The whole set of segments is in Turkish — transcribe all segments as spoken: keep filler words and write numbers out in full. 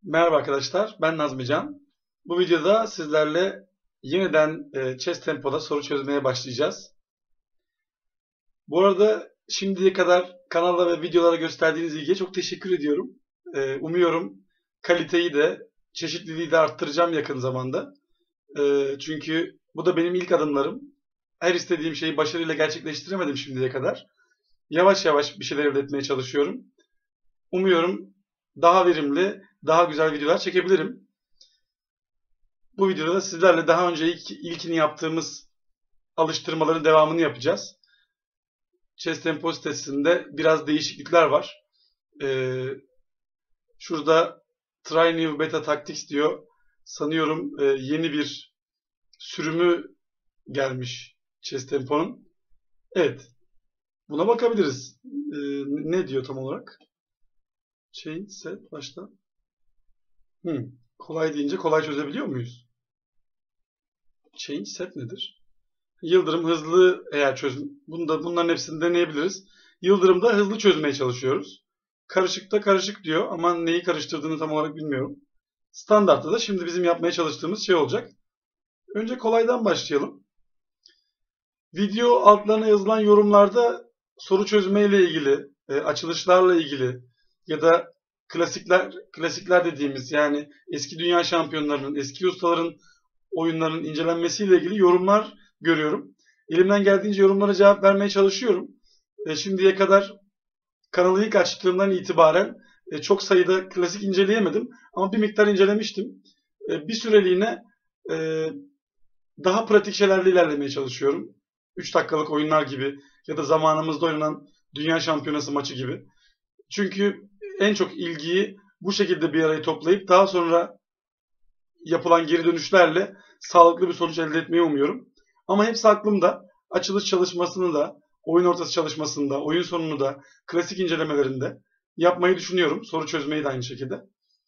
Merhaba arkadaşlar, ben Nazmican. Bu videoda sizlerle yeniden e, Chess Tempo'da soru çözmeye başlayacağız. Bu arada şimdiye kadar kanala ve videolara gösterdiğiniz ilgiye çok teşekkür ediyorum. E, umuyorum kaliteyi de, çeşitliliği de arttıracağım yakın zamanda. E, çünkü bu da benim ilk adımlarım. Her istediğim şeyi başarıyla gerçekleştiremedim şimdiye kadar. Yavaş yavaş bir şeyler elde etmeye çalışıyorum. Umuyorum daha verimli, daha güzel videolar çekebilirim. Bu videoda sizlerle daha önce ilk, ilkini yaptığımız alıştırmaların devamını yapacağız. Chess Tempo sitesinde biraz değişiklikler var. Ee, şurada Try New Beta Tactics diyor. Sanıyorum e, yeni bir sürümü gelmiş Chess Tempo'nun. Evet, buna bakabiliriz. Ee, ne diyor tam olarak? Chain set başta. Hmm, kolay deyince kolay çözebiliyor muyuz? Chain set nedir? Yıldırım hızlı eğer çözüm. Bunda, bunların hepsini deneyebiliriz. Yıldırımda hızlı çözmeye çalışıyoruz. Karışıkta karışık diyor ama neyi karıştırdığını tam olarak bilmiyorum. Standartta da şimdi bizim yapmaya çalıştığımız şey olacak. Önce kolaydan başlayalım. Video altlarına yazılan yorumlarda soru çözme ile ilgili, e, açılışlarla ilgili ya da klasikler klasikler dediğimiz yani eski dünya şampiyonlarının, eski ustaların oyunlarının incelenmesiyle ilgili yorumlar görüyorum. Elimden geldiğince yorumlara cevap vermeye çalışıyorum. E, şimdiye kadar kanalı ilk açtığımdan itibaren e, çok sayıda klasik inceleyemedim ama bir miktar incelemiştim. E, bir süreliğine e, daha pratik şeylerle ilerlemeye çalışıyorum. üç dakikalık oyunlar gibi ya da zamanımızda oynanan Dünya Şampiyonası maçı gibi. Çünkü en çok ilgiyi bu şekilde bir araya toplayıp daha sonra yapılan geri dönüşlerle sağlıklı bir sonuç elde etmeyi umuyorum. Ama hepsi aklımda. Açılış çalışmasını da, oyun ortası çalışmasını da, oyun sonunu da, klasik incelemelerinde yapmayı düşünüyorum. Soru çözmeyi de aynı şekilde.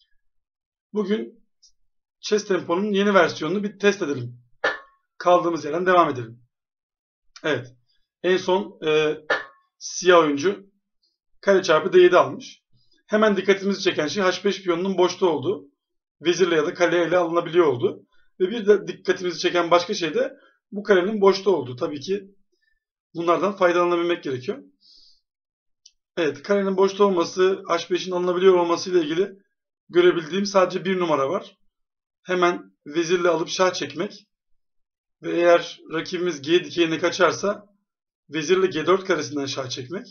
Bugün Chess Tempo'nun yeni versiyonunu bir test edelim. Kaldığımız yerden devam edelim. Evet. En son e, siyah oyuncu kare çarpı D yedi almış. Hemen dikkatimizi çeken şey H beş piyonunun boşta olduğu. Vezirle ya da kaleyle alınabiliyor oldu. Ve bir de dikkatimizi çeken başka şey de bu karenin boşta olduğu. Tabii ki bunlardan faydalanabilmek gerekiyor. Evet, karenin boşta olması, H beşin alınabiliyor olması ile ilgili görebildiğim sadece bir numara var. Hemen vezirle alıp şah çekmek. Ve eğer rakibimiz G dikeyine kaçarsa vezirle G dört karesinden şah çekmek.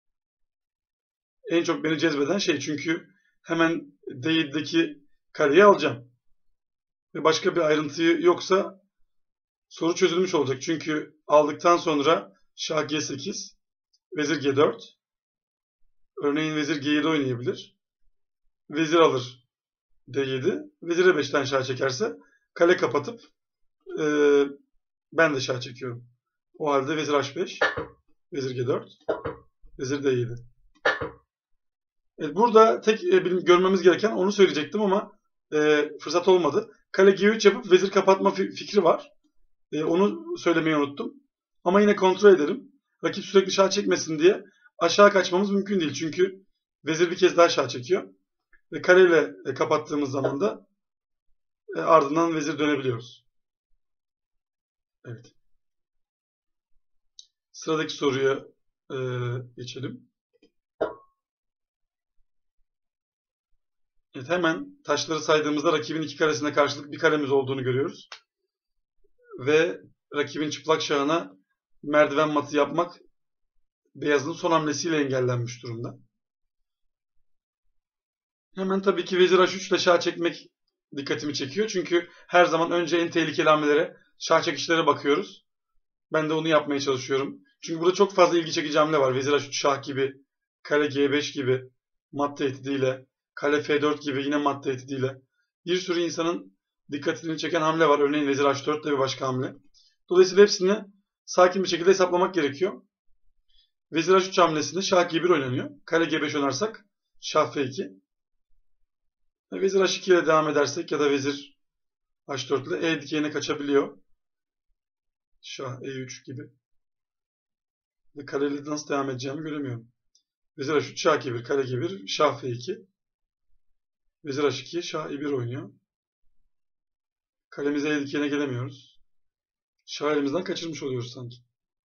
En çok beni cezbeden şey çünkü hemen D yedideki kareyi alacağım. Ve başka bir ayrıntı yoksa soru çözülmüş olacak. Çünkü aldıktan sonra şah G sekiz, vezir G dört. Örneğin vezir G yedi oynayabilir. Vezir alır D yedi. Vezir E beşten şah çekerse kale kapatıp e, ben de şah çekiyorum. O halde vezir H beş, vezir G dört, vezir D yedi. Evet, burada tek e, görmemiz gereken onu söyleyecektim ama e, fırsat olmadı. Kale G üç yapıp vezir kapatma fikri var. E, onu söylemeyi unuttum. Ama yine kontrol ederim. Rakip sürekli şah çekmesin diye aşağı kaçmamız mümkün değil. Çünkü vezir bir kez daha şah çekiyor. Ve kareyle e, kapattığımız zaman da e, ardından vezir dönebiliyoruz. Evet. Sıradaki soruya e, geçelim. Evet, hemen taşları saydığımızda rakibin iki karesine karşılık bir karemiz olduğunu görüyoruz. Ve rakibin çıplak şahına merdiven matı yapmak beyazın son hamlesiyle engellenmiş durumda. Hemen tabii ki vezir H üç ile şah çekmek dikkatimi çekiyor. Çünkü her zaman önce en tehlikeli hamlelere, şah çekişlere bakıyoruz. Ben de onu yapmaya çalışıyorum. Çünkü burada çok fazla ilgi çekici hamle var. Vezir H üç şah gibi, kale G beş gibi, mat tehdidiyle, kale F dört gibi yine mat tehdidiyle. Bir sürü insanın dikkatini çeken hamle var. Örneğin vezir H dört de bir başka hamle. Dolayısıyla hepsini sakin bir şekilde hesaplamak gerekiyor. Vezir H üç hamlesinde şah G bir oynanıyor. Kale G beş oynarsak şah F iki. Vezir H iki ile devam edersek ya da vezir H dört ile E dikeyine kaçabiliyor. Şah E üç gibi. Ve kareyle nasıl devam edeceğimi göremiyorum. Vezir H üç, şah G bir, kale G bir, şah F iki. Vezir H iki, Şah E bir oynuyor. Kalemize E dikene gelemiyoruz. Şah elimizden kaçırmış oluyoruz sanki.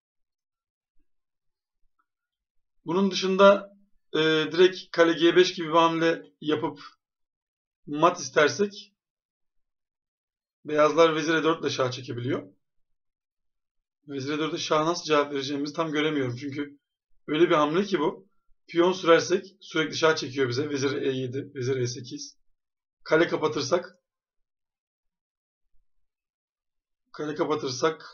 Bunun dışında e, direkt kale G beş gibi bir hamle yapıp mat istersek beyazlar vezir E dört ile şah çekebiliyor. Vezir E dört'e şah nasıl cevap vereceğimizi tam göremiyorum. Çünkü öyle bir hamle ki bu. Piyon sürersek sürekli şah çekiyor bize. Vezir E yedi, vezir E sekiz. Kale kapatırsak kale kapatırsak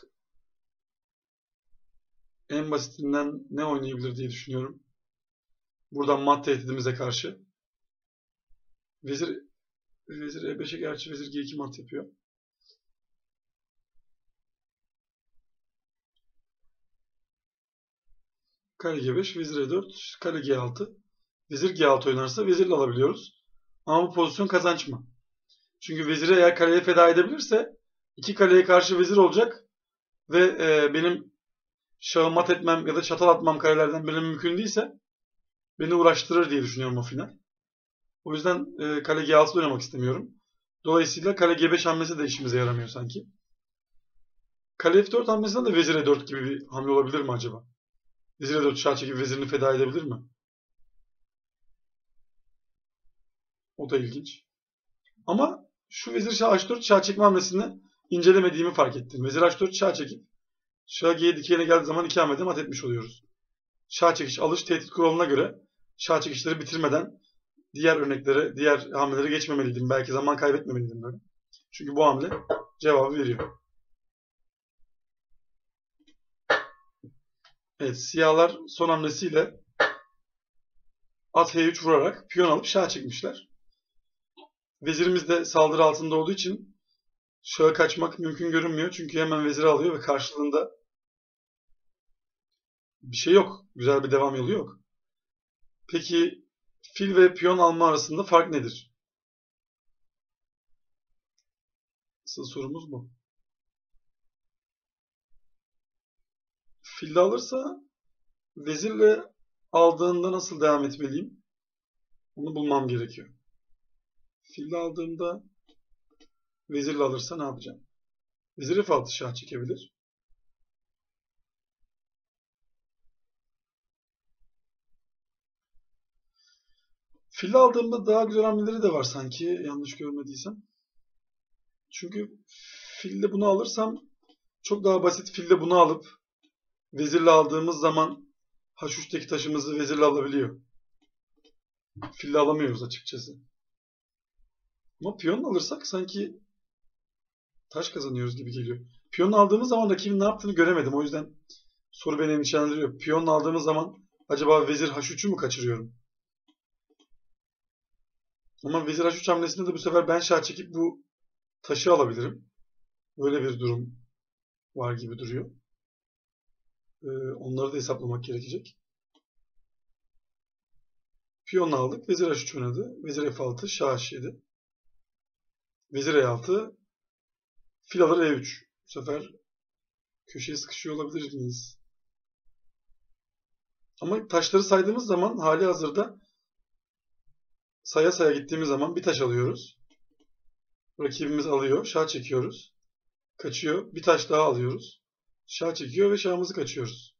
en basitinden ne oynayabilir diye düşünüyorum. Buradan mat tehdidimize karşı. Vezir vezir E beşe gerçi vezir G iki mat yapıyor. Kale G beş, vezir E dört, kale G altı. Vezir G altı oynarsa vezirle alabiliyoruz. Ama bu pozisyon kazanç mı? Çünkü veziri eğer kaleye feda edebilirse iki kaleye karşı vezir olacak ve e, benim şahı mat etmem ya da çatal atmam karelerden benim mümkün değilse beni uğraştırır diye düşünüyorum o final. O yüzden e, kale G altı'da oynamak istemiyorum. Dolayısıyla kale G beş hamlesi de işimize yaramıyor sanki. Kale F dört hamlesinden de vezir E dört gibi bir hamle olabilir mi acaba? Vezir E dört şah çekip vezirini feda edebilir mi? O da ilginç. Ama şu vezir şah H dört şah çekme hamlesini incelemediğimi fark ettim. Vezir H dört şah çekip şah G dikeyine geldiği zaman iki hamlede mat etmiş oluyoruz. Şah çekiş alış tehdit kuralına göre şah çekişleri bitirmeden diğer örneklere, diğer hamlelere geçmemeliydim. Belki zaman kaybetmemeliydim böyle. Çünkü bu hamle cevabı veriyor. Evet, siyahlar son hamlesiyle at H üç vurarak piyon alıp şah çekmişler. Vezirimiz de saldırı altında olduğu için şaha kaçmak mümkün görünmüyor. Çünkü hemen veziri alıyor ve karşılığında bir şey yok. Güzel bir devam yolu yok. Peki fil ve piyon alma arasında fark nedir? Asıl sorumuz bu. Fil alırsa vezirle aldığında nasıl devam etmeliyim? Onu bulmam gerekiyor. Fil aldığımda vezirle alırsa ne yapacağım? Vezir F altı şah çekebilir. Fil aldığımda daha güzel hamleleri de var sanki, yanlış görmediysem. Çünkü filde bunu alırsam çok daha basit filde bunu alıp vezirle aldığımız zaman H üç'teki taşımızı vezirle alabiliyor. Fille alamıyoruz açıkçası. Ama piyon alırsak sanki taş kazanıyoruz gibi geliyor. Piyon aldığımız zaman rakibin ne yaptığını göremedim. O yüzden soru beni endişelendiriyor. Piyon aldığımız zaman acaba vezir H üç'ü mü kaçırıyorum? Ama vezir H üç hamlesinde de bu sefer ben şah çekip bu taşı alabilirim. Böyle bir durum var gibi duruyor. Ee, onları da hesaplamak gerekecek. Piyon aldık. Vezir H üç oynadı. Vezir F altı, şah H yedi. Vezir E altı. Fil alır E üç. Bu sefer köşeye sıkışıyor olabilir miyiz? Ama taşları saydığımız zaman hali hazırda saya saya gittiğimiz zaman bir taş alıyoruz. Rakibimiz alıyor. Şah çekiyoruz. Kaçıyor. Bir taş daha alıyoruz. Şah çekiyor ve şahımızı kaçıyoruz.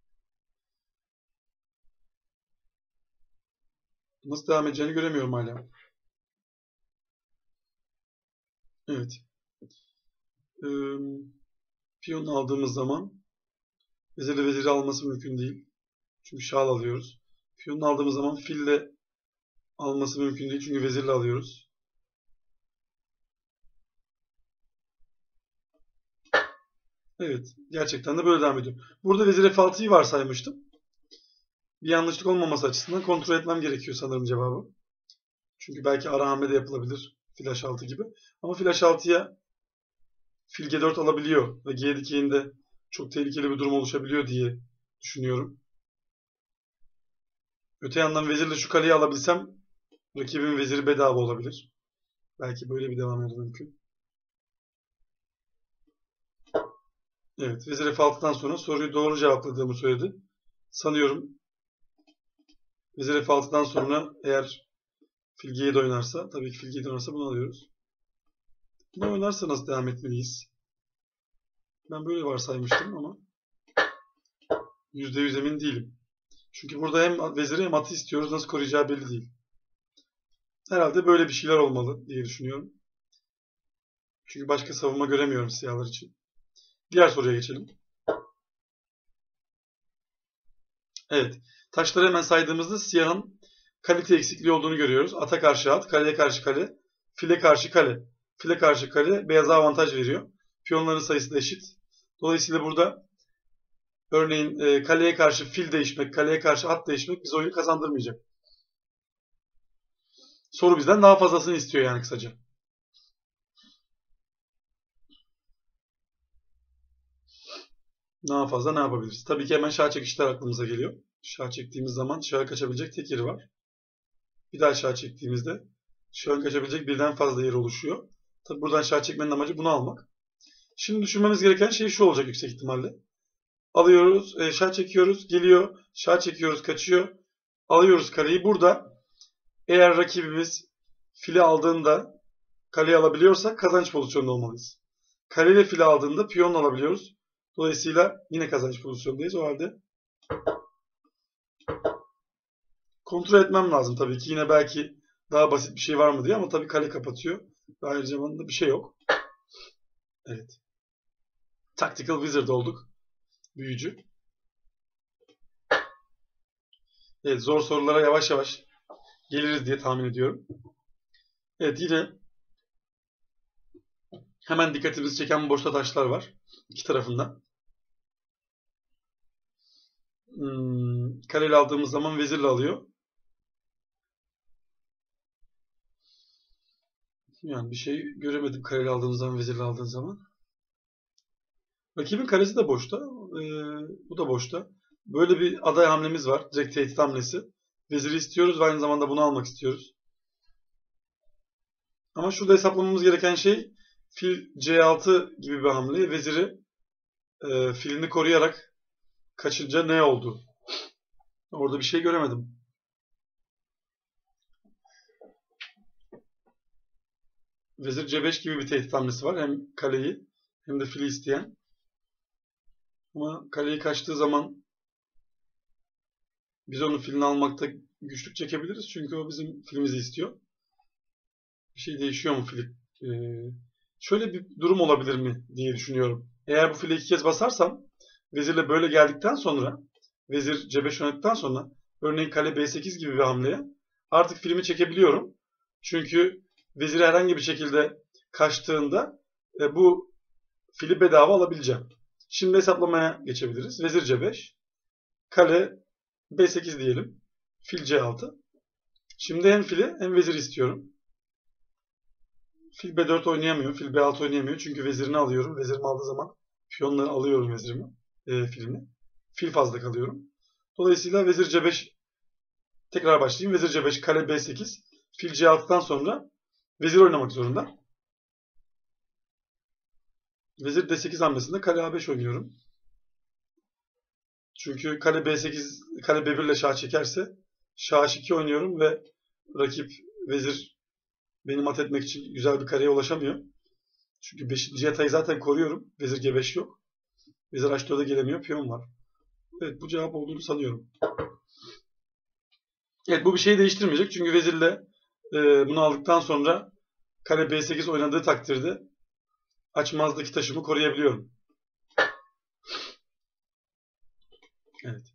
Nasıl devam edeceğini göremiyorum hala. Evet. Ee, piyonu aldığımız zaman vezirle veziri alması mümkün değil. Çünkü şah alıyoruz. Piyonu aldığımız zaman fille alması mümkün değil. Çünkü vezirle alıyoruz. Evet. Gerçekten de böyle devam ediyor. Burada vezir F altı'yı varsaymıştım. Bir yanlışlık olmaması açısından kontrol etmem gerekiyor sanırım cevabı. Çünkü belki ara hamle de yapılabilir. Fil H altı gibi. Ama fil H altı'ya fil G dört alabiliyor. Ve G dikeyinde çok tehlikeli bir durum oluşabiliyor diye düşünüyorum. Öte yandan vezirle şu kaleyi alabilsem rakibin veziri bedava olabilir. Belki böyle bir devam eder mümkün. Evet, vezir F altı'dan sonra soruyu doğru cevapladığımı söyledi. Sanıyorum vezir F altı'dan sonra eğer Fil G yedi oynarsa, tabii ki fil G yedi oynarsa bunu alıyoruz. Bunu oynarsa nasıl devam etmeliyiz? Ben böyle varsaymıştım ama yüzde yüz emin değilim. Çünkü burada hem veziri hem atı istiyoruz. Nasıl koruyacağı belli değil. Herhalde böyle bir şeyler olmalı diye düşünüyorum. Çünkü başka savunma göremiyorum siyahlar için. Diğer soruya geçelim. Evet. Taşları hemen saydığımızda siyahın kalite eksikliği olduğunu görüyoruz. Ata karşı at, kaleye karşı kale, file karşı kale. File karşı kale beyaza avantaj veriyor. Piyonların sayısı da eşit. Dolayısıyla burada örneğin e, kaleye karşı fil değişmek, kaleye karşı at değişmek bize oyunu kazandırmayacak. Soru bizden daha fazlasını istiyor yani kısaca. Daha fazla ne yapabiliriz? Tabii ki hemen şah çekişler aklımıza geliyor. Şah çektiğimiz zaman şahı kaçabilecek tek yeri var. Bir daha şah çektiğimizde şahın kaçabilecek birden fazla yeri oluşuyor. Tabii buradan şah çekmenin amacı bunu almak. Şimdi düşünmemiz gereken şey şu olacak yüksek ihtimalle. Alıyoruz, e, şah çekiyoruz, geliyor, şah çekiyoruz, kaçıyor. Alıyoruz kareyi. Burada eğer rakibimiz fili aldığında kaleyi alabiliyorsak kazanç pozisyonunda olmalıyız. Kaleyle fili aldığında piyonla alabiliyoruz. Dolayısıyla yine kazanç pozisyondayız. O halde kontrol etmem lazım tabii ki. Yine belki daha basit bir şey var mı diye ama tabii kale kapatıyor. Ve ayrıca da bir şey yok. Evet. Tactical Wizard olduk. Büyücü. Evet, zor sorulara yavaş yavaş geliriz diye tahmin ediyorum. Evet, yine hemen dikkatimizi çeken boşta taşlar var. İki tarafında. Hmm, kareyle aldığımız zaman vezirle alıyor. Yani bir şey göremedim kareyle aldığımız zaman, vezirle aldığım zaman. Rakibin karesi de boşta. Ee, bu da boşta. Böyle bir aday hamlemiz var. Direkt tehdit hamlesi. Veziri istiyoruz ve aynı zamanda bunu almak istiyoruz. Ama şurada hesaplamamız gereken şey fil C altı gibi bir hamle. Veziri e, filini koruyarak kaçınca ne oldu? Orada bir şey göremedim. Vezir C beş gibi bir tehdit hamlesi var. Hem kaleyi hem de fili isteyen. Ama kaleyi kaçtığı zaman biz onun filini almakta güçlük çekebiliriz. Çünkü o bizim filimizi istiyor. Bir şey değişiyor mu fili? Ee, şöyle bir durum olabilir mi diye düşünüyorum. Eğer bu fili iki kez basarsam vezirle böyle geldikten sonra vezir C beş oynadıktan sonra örneğin kale B sekiz gibi bir hamleye artık filmi çekebiliyorum. Çünkü vezir herhangi bir şekilde kaçtığında e, bu fili bedava alabileceğim. Şimdi hesaplamaya geçebiliriz. Vezir C beş, kale B sekiz diyelim. Fil C altı. Şimdi hem fili hem veziri istiyorum. Fil B dört oynayamıyor. Fil B altı oynayamıyor. Çünkü vezirini alıyorum. Vezirimi aldığı zaman piyonları alıyorum vezirimi. E, filini. Fil fazla kalıyorum. Dolayısıyla vezir C beş tekrar başlayayım. Vezir C beş, kale B sekiz. Fil C altıdan sonra vezir oynamak zorunda. Vezir D sekiz hamlesinde kale A beş oynuyorum. Çünkü kale B sekiz, kale B bir ile şah çekerse şah H iki oynuyorum ve rakip vezir beni mat etmek için güzel bir kareye ulaşamıyor. Çünkü beşinci yatayı zaten koruyorum. Vezir G beş yok. Vezir H dört'e gelemiyor. Piyon var. Evet, bu cevap olduğunu sanıyorum. Evet, bu bir şey değiştirmeyecek. Çünkü vezirle e, bunu aldıktan sonra kale B sekiz oynadığı takdirde açmazdaki taşımı koruyabiliyorum. Evet.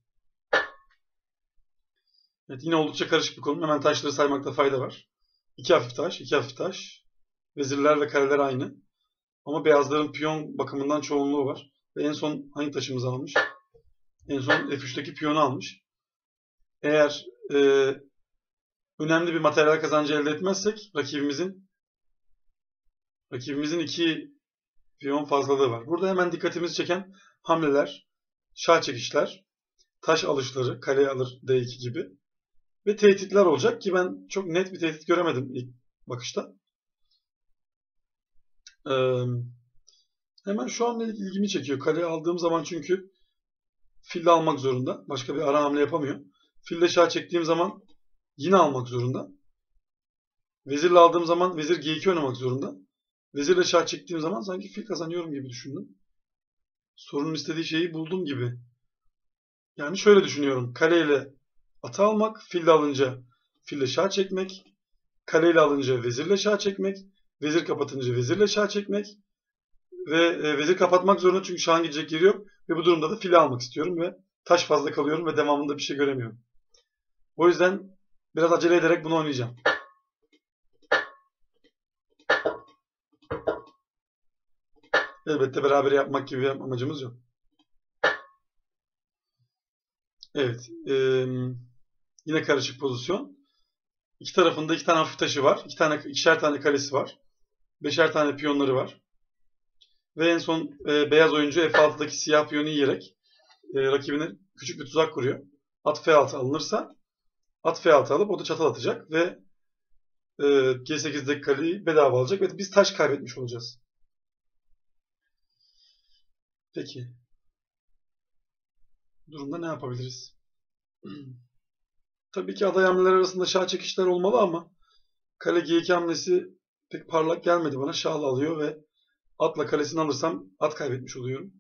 Evet, yine oldukça karışık bir konu. Hemen taşları saymakta fayda var. İki hafif taş, iki hafif taş. Vezirler ve kareler aynı. Ama beyazların piyon bakımından çoğunluğu var. Ve en son hangi taşımızı almış? En son F üç'teki piyonu almış. Eğer e, önemli bir materyal kazancı elde etmezsek rakibimizin rakibimizin iki piyon fazlalığı var. Burada hemen dikkatimizi çeken hamleler, şah çekişler, taş alışları, kale alır D iki gibi ve tehditler olacak ki ben çok net bir tehdit göremedim ilk bakışta. Ee, hemen şu hamle ilgimi çekiyor. Kale aldığım zaman çünkü fille almak zorunda. Başka bir ara hamle yapamıyor. Fille şah çektiğim zaman yine almak zorunda. Vezirle aldığım zaman vezir G iki oynamak zorunda. Vezirle şah çektiğim zaman sanki fil kazanıyorum gibi düşündüm. Sorunun istediği şeyi buldum gibi. Yani şöyle düşünüyorum. Kaleyle atı almak, fille alınca fille şah çekmek, kaleyle alınca vezirle şah çekmek, vezir kapatınca vezirle şah çekmek ve e, vezir kapatmak zorunda çünkü şahın gidecek yeri yok ve bu durumda da fili almak istiyorum ve taş fazla kalıyorum ve devamında bir şey göremiyorum. O yüzden biraz acele ederek bunu oynayacağım. Elbette beraber yapmak gibi bir amacımız yok. Evet. E, yine karışık pozisyon. İki tarafında iki tane hafif taşı var. İki tane, ikişer tane kalesi var. Beşer tane piyonları var. Ve en son e, beyaz oyuncu F altıdaki siyah piyonu yiyerek e, rakibine küçük bir tuzak kuruyor. At F altı alınırsa at F altı alıp o da çatal atacak ve e, G sekizdeki kaleyi bedava alacak ve biz taş kaybetmiş olacağız. Peki. Bu durumda ne yapabiliriz? Tabii ki aday hamleler arasında şah çekişler olmalı ama kale G iki hamlesi pek parlak gelmedi bana. Şahla alıyor ve atla kalesini alırsam at kaybetmiş oluyorum.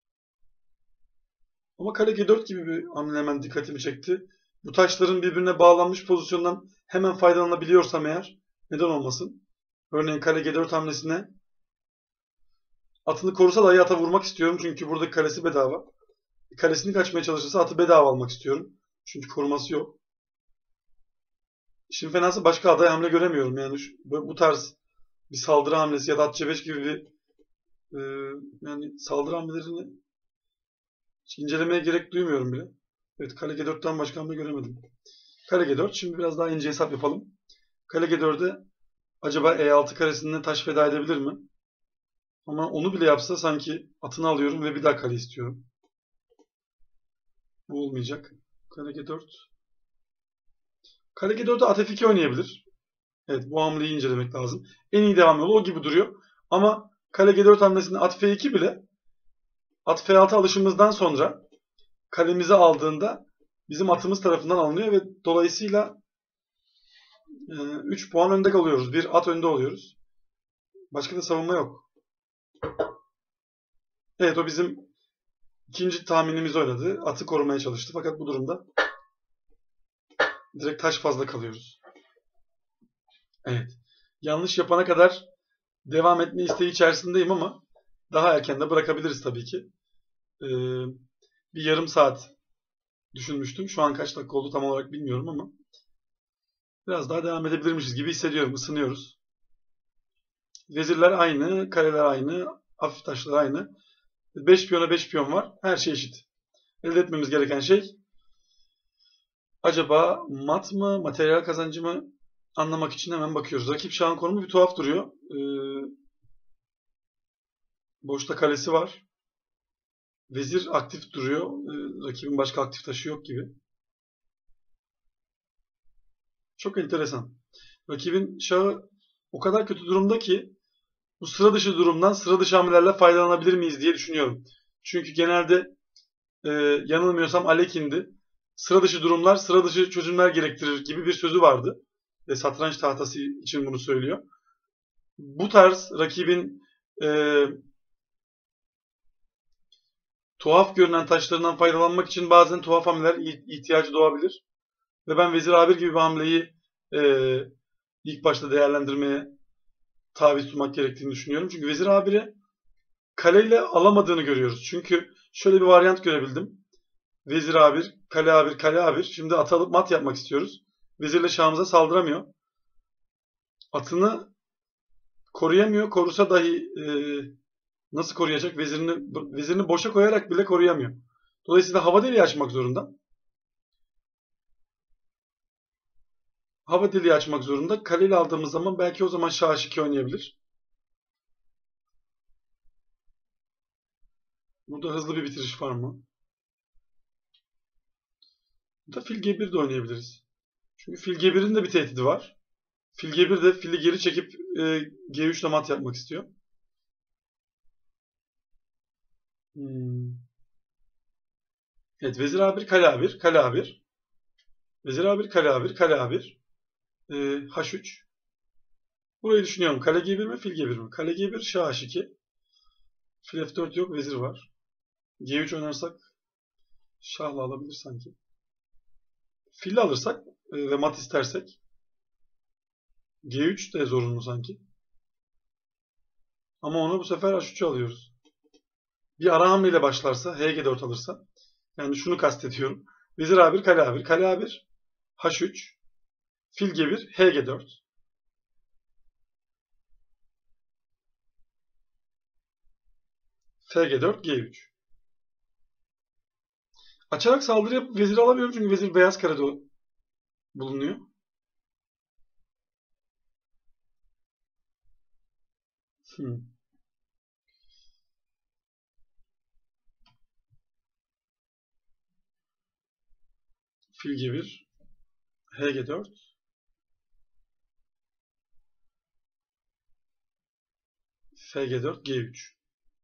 Ama kale G dört gibi bir hamle hemen dikkatimi çekti. Bu taşların birbirine bağlanmış pozisyondan hemen faydalanabiliyorsam eğer neden olmasın? Örneğin kale G dört hamlesine atını korusa dahi ata vurmak istiyorum çünkü buradaki kalesi bedava. Kalesini kaçmaya çalışırsa atı bedava almak istiyorum. Çünkü koruması yok. Şimdi fenası başka aday hamle göremiyorum. Yani şu, bu tarz bir saldırı hamlesi ya da at C beş gibi bir e, yani saldırı hamlelerini hiç incelemeye gerek duymuyorum bile. Evet, kale G dörtten başka hamle göremedim. Kale G dört. Şimdi biraz daha ince hesap yapalım. Kale G dörde acaba E altı karesine taş feda edebilir mi? Ama onu bile yapsa sanki atını alıyorum ve bir daha kale istiyorum. Bu olmayacak. Kale G dört. Kale G dörde at F iki oynayabilir. Evet, bu hamleyi incelemek lazım. En iyi devam yolu o gibi duruyor. Ama kale G dört hamlesinde at F iki bile at F altı alışımızdan sonra kalemizi aldığında bizim atımız tarafından alınıyor ve dolayısıyla üç puan önde kalıyoruz. Bir at önde oluyoruz. Başka da savunma yok. Evet, o bizim ikinci tahminimizi oynadı. Atı korumaya çalıştı. Fakat bu durumda direkt taş fazla kalıyoruz. Evet. Yanlış yapana kadar devam etme isteği içerisindeyim ama daha erken de bırakabiliriz tabii ki. Ee, bir yarım saat düşünmüştüm. Şu an kaç dakika oldu tam olarak bilmiyorum ama biraz daha devam edebilirmişiz gibi hissediyorum. Isınıyoruz. Vezirler aynı, kareler aynı, hafif taşlar aynı. beş piyona beş piyon var. Her şey eşit. Elde etmemiz gereken şey acaba mat mı, materyal kazancı mı anlamak için hemen bakıyoruz. Rakip şahın konumu bir tuhaf duruyor. Ee, boşta kalesi var. Vezir aktif duruyor. Ee, rakibin başka aktif taşı yok gibi. Çok enteresan. Rakibin şahı o kadar kötü durumda ki bu sıra dışı durumdan sıra dışı hamlelerle faydalanabilir miyiz diye düşünüyorum. Çünkü genelde e, yanılmıyorsam Alekin'di. Sıra dışı durumlar sıra dışı çözümler gerektirir gibi bir sözü vardı. Ve satranç tahtası için bunu söylüyor. Bu tarz rakibin e, tuhaf görünen taşlarından faydalanmak için bazen tuhaf hamleler ihtiyacı doğabilir. Ve ben Vezir A bir gibi bir hamleyi e, ilk başta değerlendirmeye tabi tutmak gerektiğini düşünüyorum. Çünkü Vezir A bir'e kaleyle alamadığını görüyoruz. Çünkü şöyle bir varyant görebildim. Vezir A bir, kale A bir, kale A bir. Şimdi atı alıp mat yapmak istiyoruz. Vezirle şahımıza saldıramıyor. Atını koruyamıyor. Korusa dahi e, nasıl koruyacak? Vezirini, vezirini boşa koyarak bile koruyamıyor. Dolayısıyla hava deliği açmak zorunda. Hava deliği açmak zorunda. Kaleyle aldığımız zaman belki o zaman şah H iki oynayabilir. Burada hızlı bir bitiriş var mı? Burada fil G bir de oynayabiliriz. Çünkü fil G bir'in de bir tehdidi var. Fil G bir de fili geri çekip e, G üç ile mat yapmak istiyor. Hmm. Evet, Vezir A bir, kale A bir, kale A bir. Vezir A bir, kale A bir, kale A bir. E, H üç. Burayı düşünüyorum. Kale G bir mi? Fil G bir mi? Kale G bir, Şah H iki. Fil F dört yok. Vezir var. G üç oynarsak Şah'la alabilir sanki. Fil'le alırsak e, ve mat istersek G üç de zorunlu sanki. Ama onu bu sefer H üç'e alıyoruz. Bir ara hamleyle başlarsa, H G dört alırsa. Yani şunu kastediyorum. Vezir A bir, kale A bir. Kale A bir, H üç, Fil G bir, H G dört. F G dört, G üç. Açarak saldırı yapıp vezir alamıyorum çünkü vezir beyaz karede bulunuyor. Hmm. Fil G bir, H G dört. F G dört, G üç.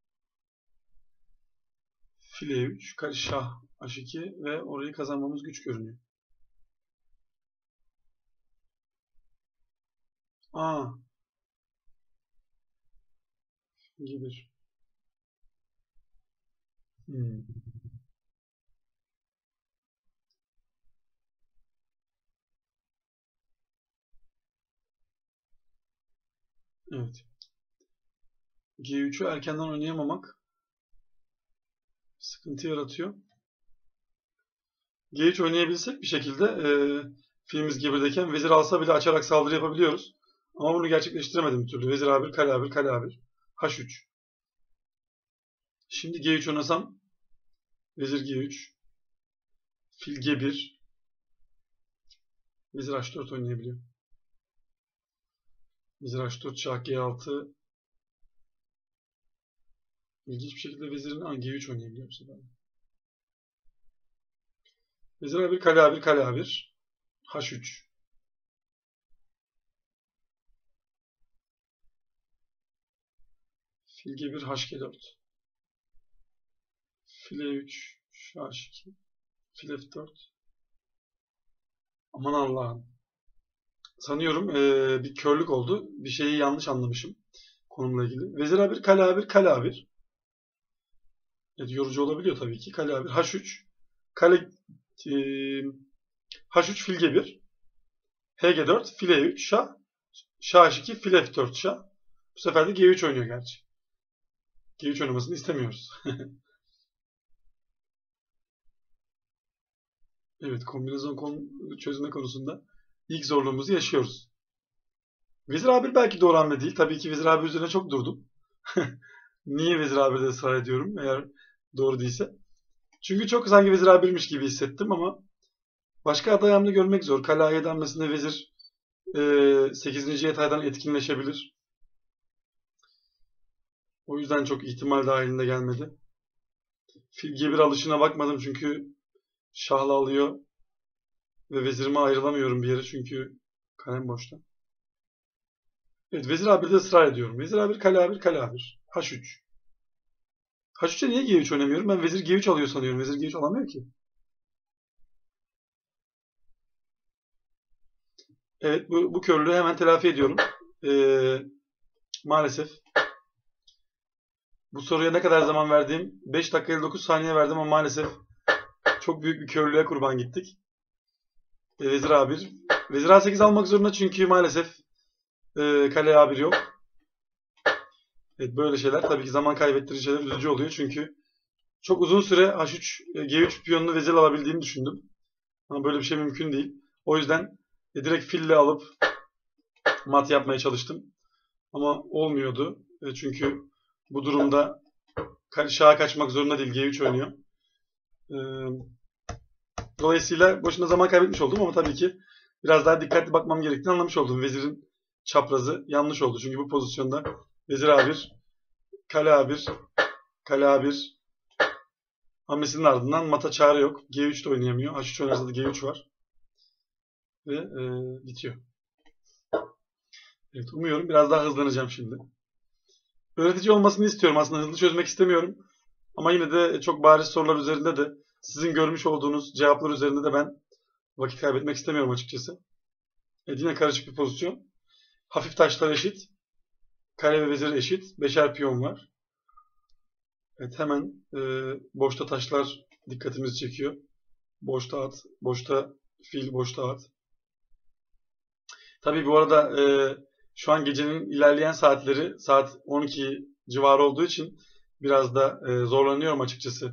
Fil E üç, Şah H iki ve orayı kazanmamız güç görünüyor. Aa, G bir. Hmm. Evet. G üç'ü erkenden oynayamamak sıkıntı yaratıyor. G üç oynayabilsek bir şekilde e, filmimiz G birdeyken vezir alsa bile açarak saldırı yapabiliyoruz. Ama bunu gerçekleştiremedim bir türlü. Vezir A bir, kale A bir, kale A bir. H üç. Şimdi G üç oynasam vezir G üç, fil G bir, vezir H dört oynayabiliyor. Vezir H dört, şah G altı. İlginç bir şekilde vezirin ha, G üç oynayabiliyor bu sefer. Vezir A bir, kale A bir, kale A bir. H üç. Fil G bir, H G dört. Fil E üç, şah H iki. Fil F dört. Aman Allah'ım. Sanıyorum eee, bir körlük oldu. Bir şeyi yanlış anlamışım konumla ilgili. Vezir A bir, kale A bir, kale A bir. Evet, yorucu olabiliyor tabii ki. Kale A bir, H üç. Kale eee, H üç, fil G bir. H G dört, fil E üç, şah. Şah H iki, fil F dört, şah. Bu sefer de G üç oynuyor gerçi. G üç oynamasını istemiyoruz. Evet, kombinasyon konu çözme konusunda ilk zorluğumuzu yaşıyoruz. Vezir A bir belki doğru hamle değil. Tabii ki Vezir A bir üzerine çok durdum. Niye Vezir A bir'de ısrar ediyorum eğer doğru değilse? Çünkü çok sanki Vezir A bir'miş gibi hissettim ama başka aday hamle görmek zor. Kale A yedi hamlesinde Vezir e, sekizinci yataydan etkinleşebilir. O yüzden çok ihtimal dahilinde gelmedi. Fil G bir alışına bakmadım çünkü şahla alıyor ve vezirime ayrılamıyorum bir yere çünkü kalem boşta. Evet, Vezir A bir'de ısrar ediyorum. Vezir A bir, kale A bir, kale A bir. H üç. H üç'e niye G üç oynamıyorum? Ben Vezir G üç alıyor sanıyorum. Vezir G üç alamıyor ki. Evet, bu, bu körlüğü hemen telafi ediyorum. Ee, maalesef. Bu soruya ne kadar zaman verdiğim? beş dakika elli dokuz saniye verdim ama maalesef çok büyük bir körlüğe kurban gittik. Ee, Vezir A bir. Vezir A sekiz almak zorunda çünkü maalesef e, kale A bir yok. Evet, böyle şeyler tabii ki zaman kaybettirici şeyler, üzücü oluyor çünkü çok uzun süre H üç, G üç piyonunu vezir alabildiğini düşündüm. Ama böyle bir şey mümkün değil. O yüzden e, direkt fille alıp mat yapmaya çalıştım. Ama olmuyordu. E, çünkü bu durumda şaha kaçmak zorunda değil. G üç oynuyor. E, dolayısıyla boşuna zaman kaybetmiş oldum ama tabii ki biraz daha dikkatli bakmam gerektiğini anlamış oldum. Vezirin çaprazı yanlış oldu. Çünkü bu pozisyonda vezir A bir, kale A bir, kale A bir hamlesinin ardından mata çare yok. G üç de oynayamıyor. H üç oynarsa da G üç var. Ve e, bitiyor. Evet, umuyorum biraz daha hızlanacağım şimdi. Öğretici olmasını istiyorum. Aslında hızlı çözmek istemiyorum. Ama yine de çok bariz sorular üzerinde de sizin görmüş olduğunuz cevaplar üzerinde de ben vakit kaybetmek istemiyorum açıkçası. Evet, yine karışık bir pozisyon. Hafif taşlar eşit. Kale ve vezir eşit. Beşer piyon var. Evet, hemen e, boşta taşlar dikkatimizi çekiyor. Boşta at, boşta fil, boşta at. Tabii bu arada e, şu an gecenin ilerleyen saatleri, saat on iki civarı olduğu için biraz da e, zorlanıyorum açıkçası.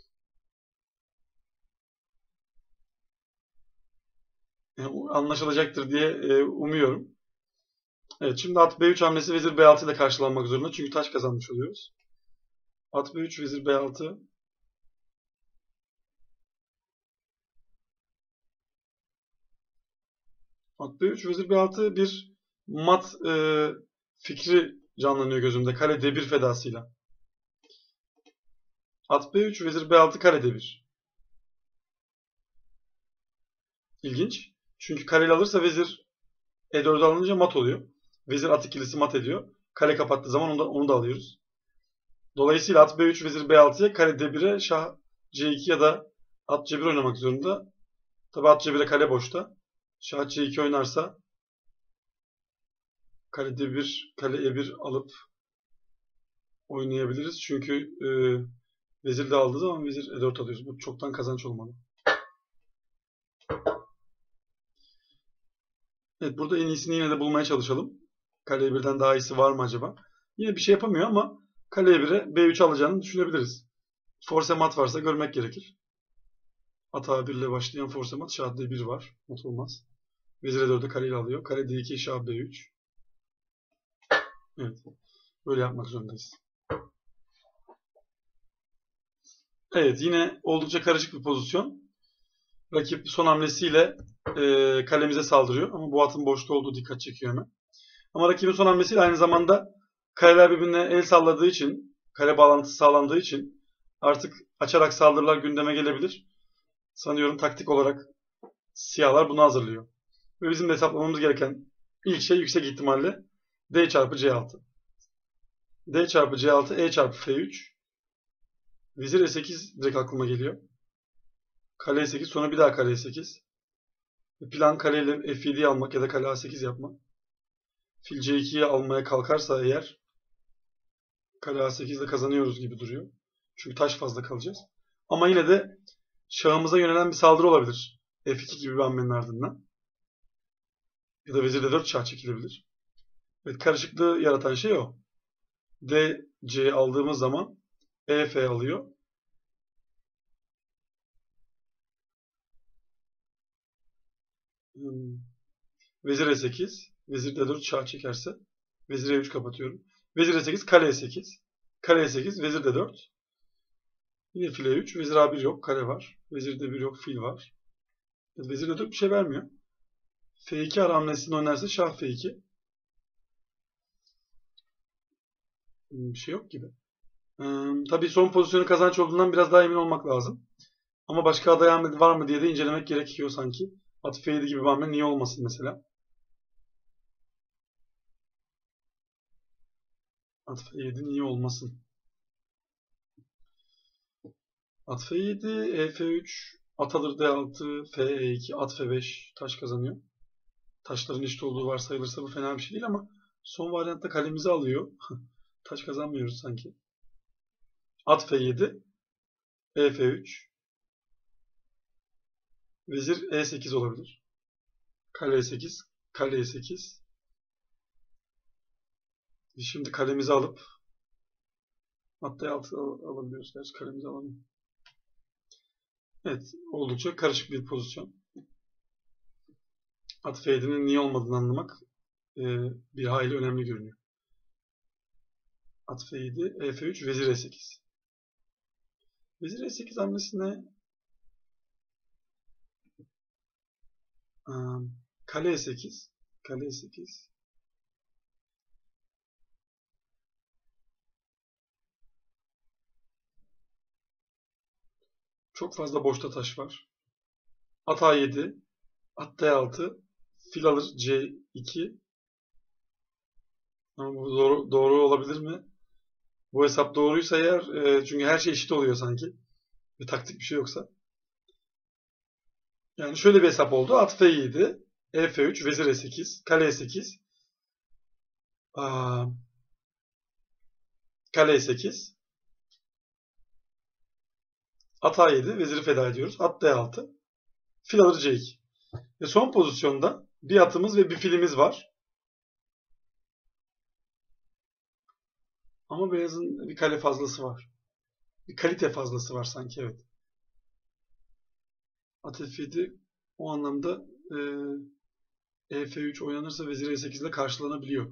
E, anlaşılacaktır diye e, umuyorum. Evet, şimdi at B üç hamlesi vezir B altı ile karşılanmak zorunda. Çünkü taş kazanmış oluyoruz. At B üç, vezir B altı. At B üç, vezir B altı bir mat e, fikri canlanıyor gözümde. Kale D bir fedasıyla. At B üç, vezir B altı, kare D bir. İlginç. Çünkü kareli alırsa vezir E dördü alınca mat oluyor. Vezir at ikilisi mat ediyor. Kale kapattığı zaman onu da, onu da alıyoruz. Dolayısıyla at B üç, vezir B altıya, kale D bire, şah C iki ya da at C bir oynamak zorunda. Tabi at C bire kale boşta. Şah C iki oynarsa kale D bir, kale E bir alıp oynayabiliriz. Çünkü e, vezir de aldığı zaman vezir E dört alıyoruz. Bu çoktan kazanç olmalı. Evet, burada en iyisini yine de bulmaya çalışalım. Kale E birden daha iyisi var mı acaba? Yine bir şey yapamıyor ama kale E bire B üç alacağını düşünebiliriz. Force mat varsa görmek gerekir. At A bir ile başlayan force mat. Şah D bir var. Mat olmaz. Vezir E dördü kareyle alıyor. Kale D iki, şah B üç. Evet. Böyle yapmak zorundayız. Evet. Yine oldukça karışık bir pozisyon. Rakip son hamlesiyle e, kalemize saldırıyor. Ama bu atın boşta olduğu dikkat çekiyor hemen. Ama rakibin son hamlesiyle aynı zamanda kareler birbirine el salladığı için, kare bağlantısı sağlandığı için artık açarak saldırılar gündeme gelebilir. Sanıyorum taktik olarak siyahlar bunu hazırlıyor. Ve bizim de hesaplamamız gereken ilk şey yüksek ihtimalle D çarpı C altı. D çarpı C altı, E çarpı F üç. Vezir E sekiz direkt aklıma geliyor. Kale E sekiz, sonra bir daha kale E sekiz. Plan kaleyle F yediyi almak ya da kale A sekiz yapmak. Fil C ikiyi almaya kalkarsa eğer kale A sekiz ile kazanıyoruz gibi duruyor. Çünkü taş fazla kalacağız. Ama yine de şahımıza yönelen bir saldırı olabilir. F iki gibi bir hamlenin ardından. Ya da vezir D dört, şah çekilebilir. Evet, karışıklığı yaratan şey o. D C aldığımız zaman E F alıyor. Hmm. Vezir E sekiz. Vezir D dört, şah çekerse. Vezir E üç kapatıyorum. Vezir E sekiz, kale E sekiz. Kale E sekiz, vezir D dört. Yine fil E üç. Vezir A bir yok, kale var. Vezir D bir yok, fil var. Vezir D dört bir şey vermiyor. F iki ara hamlesini oynarsa şah F iki. Bir şey yok gibi. Ee, tabii son pozisyonu kazanç olduğundan biraz daha emin olmak lazım. Ama başka aday hamle var mı diye de incelemek gerekiyor sanki. At F yedi gibi bir hamle niye olmasın mesela? At F yedi niye olmasın? At F yedi, E F üç, at alır D altı, F E iki, at F beş, taş kazanıyor. Taşların eşit olduğu varsayılırsa bu fena bir şey değil ama son varyantta kalemizi alıyor. Taş kazanmıyoruz sanki. At F yedi, E F üç, vezir E sekiz olabilir. Kale E sekiz, kale E sekiz. Şimdi kalemizi alıp at D altı al alabiliyoruz. Gerçi kalemizi alalım. Evet, oldukça karışık bir pozisyon. At F yedi'nin niye olmadığını anlamak e, bir hayli önemli görünüyor. At F yedi, E F üç, vezir E sekiz. Vezir E sekiz hamlesine um, kale E sekiz, kale E sekiz. Çok fazla boşta taş var. At A yedi, at D altı, fil alır C iki. Ama bu doğru, doğru olabilir mi? Bu hesap doğruysa eğer, e, çünkü her şey eşit oluyor sanki. Bir taktik bir şey yoksa. Yani şöyle bir hesap oldu. At F yedi, E F üç, vezir E sekiz, kale E sekiz. Aa, kale e sekiz. At a yedi. Veziri feda ediyoruz. At d altı. Fil alır c iki. Ve son pozisyonda bir atımız ve bir filimiz var. Ama beyazın bir kale fazlası var. Bir kalite fazlası var sanki, evet. At f yedi o anlamda e, f üç oynanırsa vezir e sekiz ile karşılanabiliyor.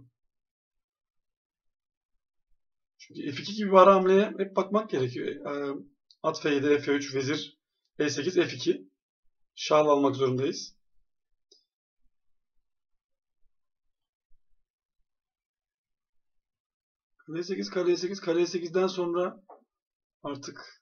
Çünkü f iki gibi bir ara hamleye hep bakmak gerekiyor. E, at f yedi, f üç, vezir e sekiz, f iki. Şahla almak zorundayız. Kale e sekiz, kale e sekiz, kale e sekizden sonra artık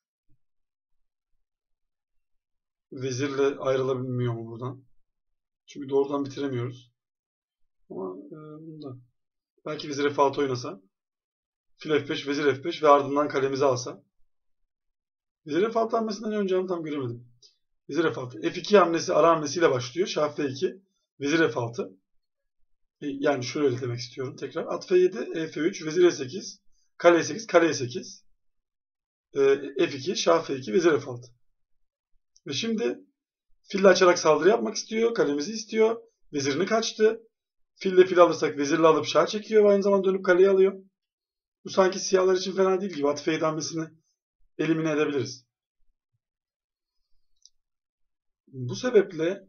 vezirle ayrılabilmiyor mu buradan? Çünkü doğrudan bitiremiyoruz. Ama e, bunda. Belki vezir f altı oynasa. Fil f beş, vezir f beş ve ardından kalemizi alsa. Vezir f altı hamlesinden ne oynayacağımı tam göremedim. Vezir f altı. f iki hamlesi ara hamlesiyle başlıyor. Şah f iki. Vezir f altı. E, yani şöyle demek istiyorum tekrar. At f yedi, e f üç, vezir e sekiz, kale e sekiz, kale e sekiz. E, f iki, şah f iki, vezir f altı. Ve şimdi fille açarak saldırı yapmak istiyor. Kalemizi istiyor. Vezirini kaçtı. Fille fil alırsak vezirle alıp şah çekiyor ve aynı zamanda dönüp kaleyi alıyor. Bu sanki siyahlar için fena değil gibi. At f yedi hamlesini elimine edebiliriz. Bu sebeple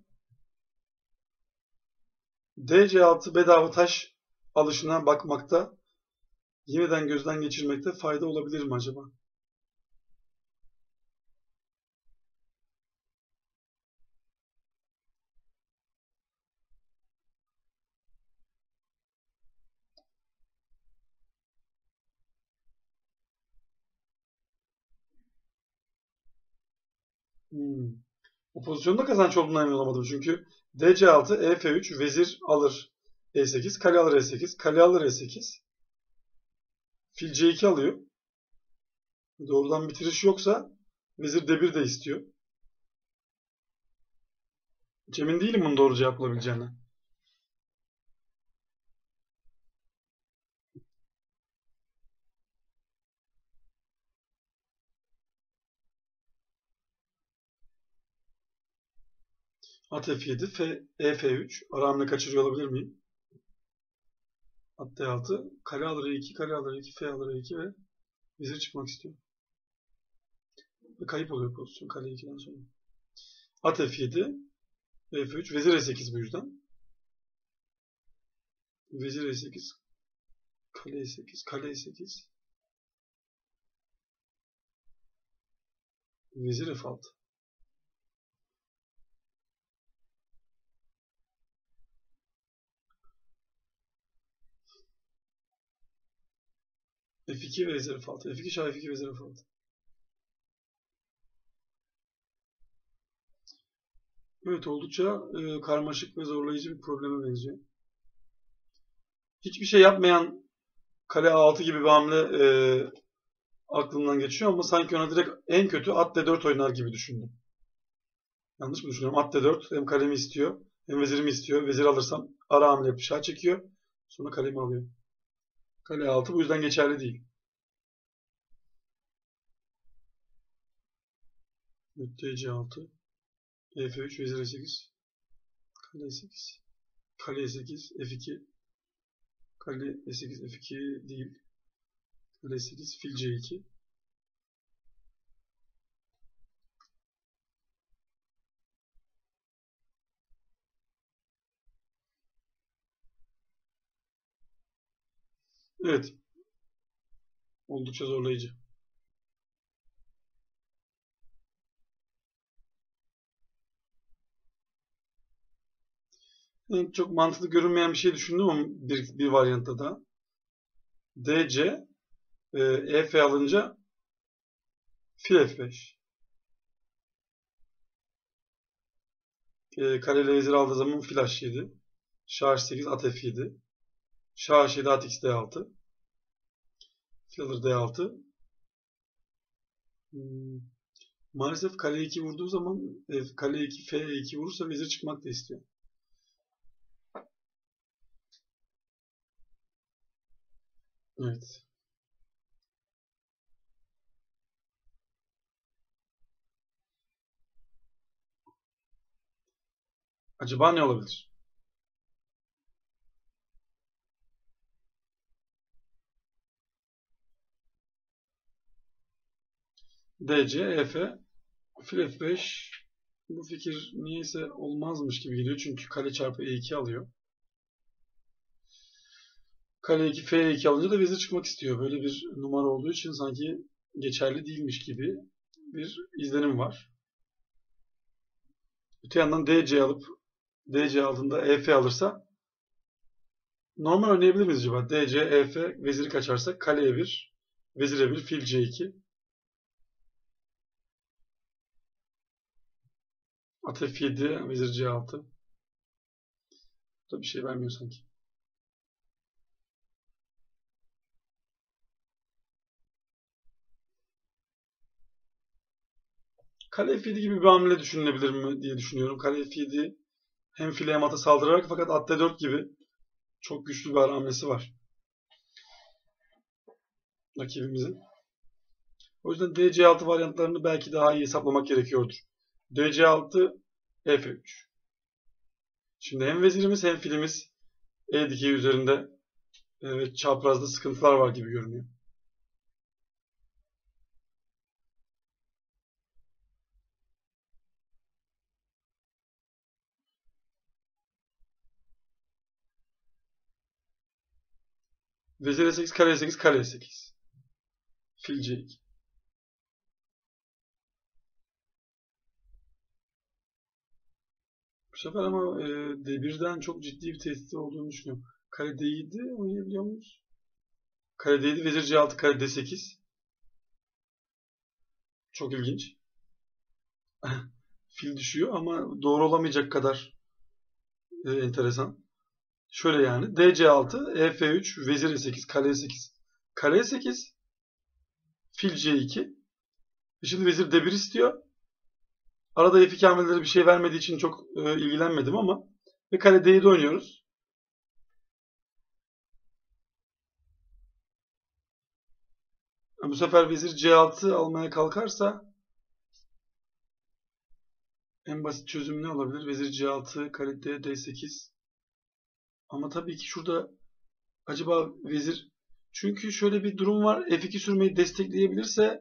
d c altı bedava taş alışına bakmakta, yeniden gözden geçirmekte fayda olabilir mi acaba? Hmm. O pozisyonda kazanç olduğundan emin olamadım. Çünkü d c altı, e f üç, vezir alır e sekiz, kale alır e sekiz, kale alır e sekiz. Fil c iki alıyor. Doğrudan bitiriş yoksa vezir d bir de istiyor. Hiç emin değilim bunu doğru cevaplayabileceğine. At f yedi, f, e f üç. Ara hamle kaçırıyor olabilir miyim? At d altı, kale alır e iki, kale alır e iki, f alır e iki ve vezir çıkmak istiyor. Ve kayıp oluyor pozisyon kale ikiden sonra. At f yedi, e f üç, vezir e sekiz bu yüzden. Vezir e sekiz, kale e sekiz, kale e sekiz, vezir f altı. f iki ve vezir f altı. f iki, şah f iki, vezir f altı. Evet, oldukça e, karmaşık ve zorlayıcı bir probleme benziyor. Hiçbir şey yapmayan kale a altı gibi bir hamle e, aklımdan geçiyor ama sanki ona direkt en kötü at d dört oynar gibi düşündüm. Yanlış mı düşünüyorum? At d dört hem kalemi istiyor hem vezirimi istiyor. Vezir alırsam ara hamle yapıp şah çekiyor. Sonra kalemi alıyor. Kale a altı bu yüzden geçerli değil. d c altı, e f üç, vezir e sekiz, kale e sekiz, kale e sekiz, f iki, kale e sekiz, f iki değil, kale e sekiz, fil c iki. Evet, oldukça zorlayıcı. Yani çok mantıklı görünmeyen bir şey düşündüm ama bir, bir varyantta da. d c, e, e f alınca fil f beş. E, kale ile vezir aldığı zaman fil h yedi. Şah h sekiz, at f yedi. Şah h yedi, at x d altı. Fil alır d altı. Hmm. Maalesef kale iki vurduğu zaman e, kale iki, f iki vurursa vezir çıkmak da istiyor. Evet. Acaba ne olabilir? D C, E F, fil F beş. Bu fikir niyeyse olmazmış gibi geliyor. Çünkü kale çarpı E iki alıyor. Kale iki, F iki alınca da vezir çıkmak istiyor. Böyle bir numara olduğu için sanki geçerli değilmiş gibi bir izlenim var. Öte yandan D C alıp D C aldığında E F alırsa normal oynayabilir miyiz acaba? D C, E F, veziri kaçarsak kale E bir, vezir E bir, fil C iki. At F yedi, vezir C altı. Bu da bir şey vermiyor sanki. Kale F yedi gibi bir hamle düşünülebilir mi diye düşünüyorum. Kale F yedi hem file hem ata saldırarak, fakat at D dört gibi çok güçlü bir hamlesi var rakibimizin. O yüzden D C altı varyantlarını belki daha iyi hesaplamak gerekiyordur. D C altı, E F üç. Şimdi hem vezirimiz hem filimiz E dikeyi üzerinde, evet, çaprazda sıkıntılar var gibi görünüyor. Vezir E sekiz, kare E sekiz, kare E sekiz. Fil C iki. Bu sefer ama e, D birden çok ciddi bir tehdit olduğunu düşünüyorum. Kare D yedi oynayabiliyor muyuz? Kare D yedi, vezir C altı, kare D sekiz. Çok ilginç. Fil düşüyor ama doğru olamayacak kadar e, enteresan. Şöyle yani. D C altı, E F üç, vezir E sekiz, kare E sekiz. Kare E sekiz, fil C iki. E şimdi vezir D bir istiyor. Arada F iki hamleleri bir şey vermediği için çok e, ilgilenmedim ama. Ve kare D yedi oynuyoruz. Bu sefer vezir C altı almaya kalkarsa en basit çözüm ne olabilir? Vezir C altı, kare D, D sekiz. Ama tabii ki şurada acaba vezir... Çünkü şöyle bir durum var. F iki sürmeyi destekleyebilirse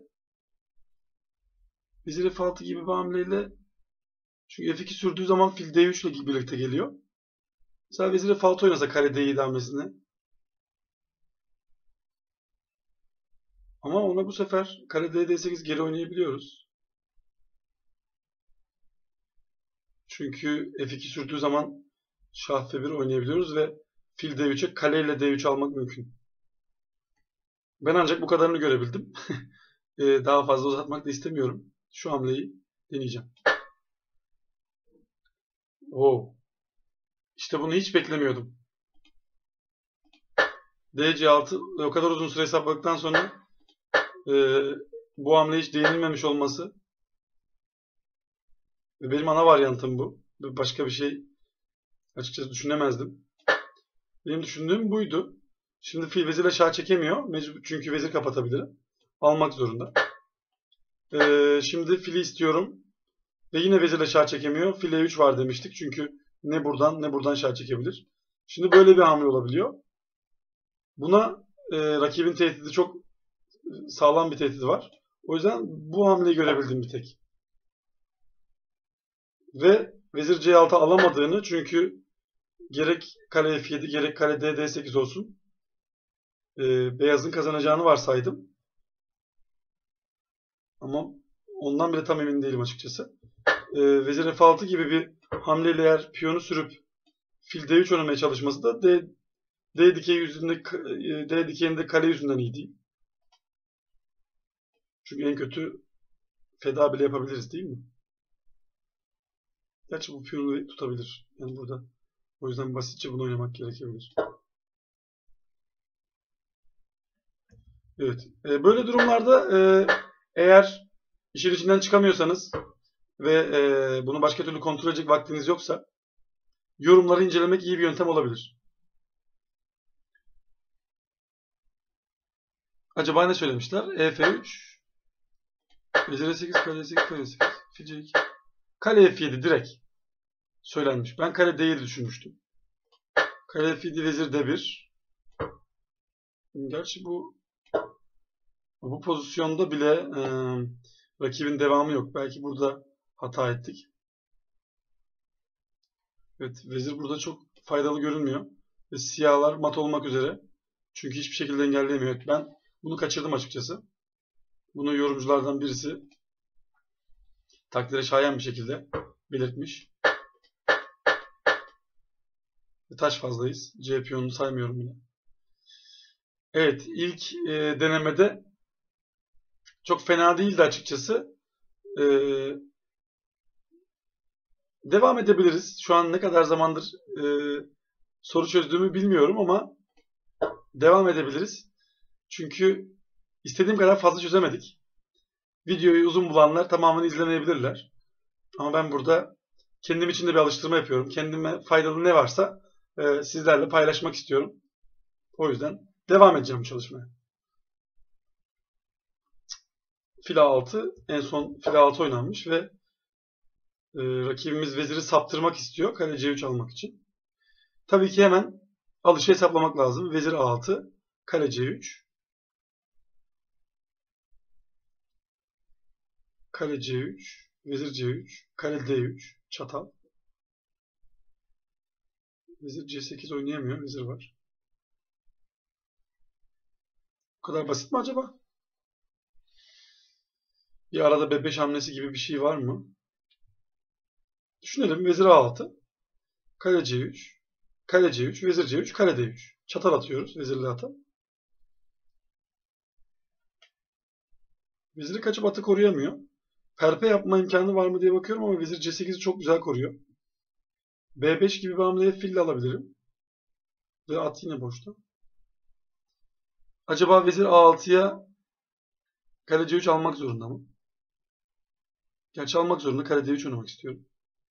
vezir F altı gibi bir hamleyle, çünkü F iki sürdüğü zaman fil D üç ile birlikte geliyor. Mesela vezir F altı oynasa kare D yedi hamlesini. Ama ona bu sefer kare D, D sekiz geri oynayabiliyoruz. Çünkü F iki sürdüğü zaman şah F bir oynayabiliyoruz ve fil D üçe kale ile D üç almak mümkün. Ben ancak bu kadarını görebildim. Daha fazla uzatmak da istemiyorum. Şu hamleyi deneyeceğim. Oo. İşte bunu hiç beklemiyordum. D C altı o kadar uzun süre hesapladıktan sonra e, bu hamle hiç değinilmemiş olması ve benim ana varyantım bu. Başka bir şey açıkçası düşünemezdim. Benim düşündüğüm buydu. Şimdi fil vezirle şah çekemiyor. Mecbur, çünkü vezir kapatabilirim. Almak zorunda. Ee, şimdi fili istiyorum. Ve yine vezirle şah çekemiyor. Fil E üç var demiştik. Çünkü ne buradan ne buradan şah çekebilir. Şimdi böyle bir hamle olabiliyor. Buna e, rakibin tehdidi çok sağlam bir tehdidi var. O yüzden bu hamleyi görebildim bir tek. Ve vezir C altı alamadığını, çünkü gerek kale F yedi gerek kale D, D sekiz olsun e, beyazın kazanacağını varsaydım. Ama ondan bile tam emin değilim açıkçası. E, vezir F altı gibi bir hamleyle eğer piyonu sürüp fil D üç oynamaya çalışması da D, D dikeyi yüzünde, D dikeyinde kale yüzünden iyi değil. Çünkü en kötü feda bile yapabiliriz değil mi? Gerçi bu piyonu tutabilir. Yani burada. O yüzden basitçe bunu oynamak gerekebilir. Evet. E, böyle durumlarda e, eğer işin içinden çıkamıyorsanız ve e, bunu başka türlü kontrol edecek vaktiniz yoksa yorumları incelemek iyi bir yöntem olabilir. Acaba ne söylemişler? E F üç, vezir E sekiz, kale E sekiz, kale E sekiz, fil C iki. Kale F yedi direkt söylenmiş. Ben kale D yedi düşünmüştüm. Kale F yedi, vezir D bir. Gerçi bu bu pozisyonda bile e, rakibin devamı yok. Belki burada hata ettik. Evet, vezir burada çok faydalı görünmüyor. Ve siyahlar mat olmak üzere. Çünkü hiçbir şekilde engelleyemiyor. Evet, ben bunu kaçırdım açıkçası. Bunu yorumculardan birisi takdire şayan bir şekilde belirtmiş. Ve taş fazlayız. C piyonunu saymıyorum bile. Evet, ilk e, denemede çok fena değildi açıkçası. E, devam edebiliriz. Şu an ne kadar zamandır e, soru çözdüğümü bilmiyorum ama devam edebiliriz. Çünkü istediğim kadar fazla çözemedik. Videoyu uzun bulanlar tamamını izlemeyebilirler. Ama ben burada kendim için de bir alıştırma yapıyorum. Kendime faydalı ne varsa e, sizlerle paylaşmak istiyorum. O yüzden devam edeceğim çalışmaya. Fil A altı, en son fil A altı oynanmış ve e, rakibimiz veziri saptırmak istiyor kale C üç almak için. Tabii ki hemen alışı hesaplamak lazım. Vezir A altı, kale C üç, kale C üç, vezir C üç, kale D üç, çatal. Vezir C sekiz oynayamıyor, vezir var. Bu kadar basit mi acaba? Bir arada B beş hamlesi gibi bir şey var mı? Düşünelim. Vezir A altı, kale C üç, kale C üç, vezir C üç, kale D üç. Çatal atıyoruz vezirli ata. Veziri kaçıp atı koruyamıyor. Perpe yapma imkanı var mı diye bakıyorum ama vezir C sekizi çok güzel koruyor. B beş gibi bir hamleye fille alabilirim. Ve at yine boşta. Acaba vezir A altıya kale C üç almak zorunda mı? Gerçi almak zorunda. Kale D üç oynamak istiyorum.